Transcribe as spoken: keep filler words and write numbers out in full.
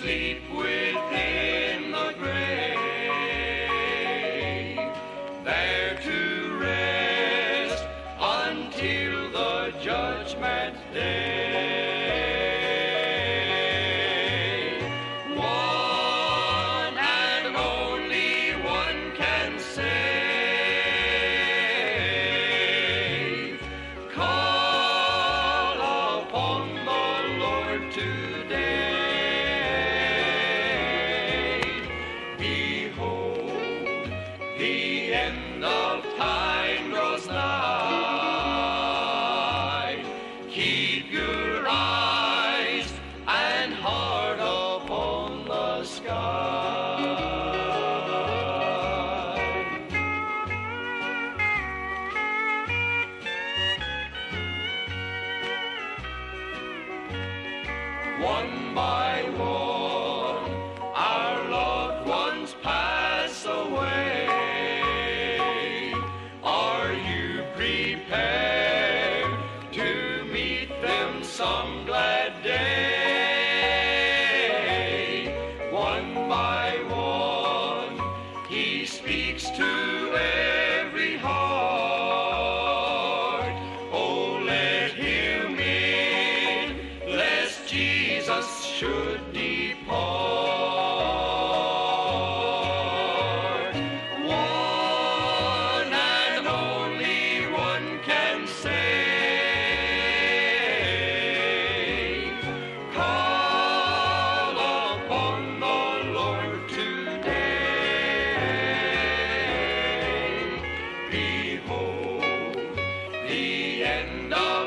sleep within the grave, there to rest until the judgment day. One and only one can save. Call upon the Lord today. Behold, the end of time draws nigh. Keep your eyes and heart upon the sky. One by one, our loved ones pass away. Are you prepared to meet them some glad day? One by one, he speaks to every heart. Oh, let him in, lest Jesus should depart. One and only one can save. Call upon the Lord today. Behold, the end of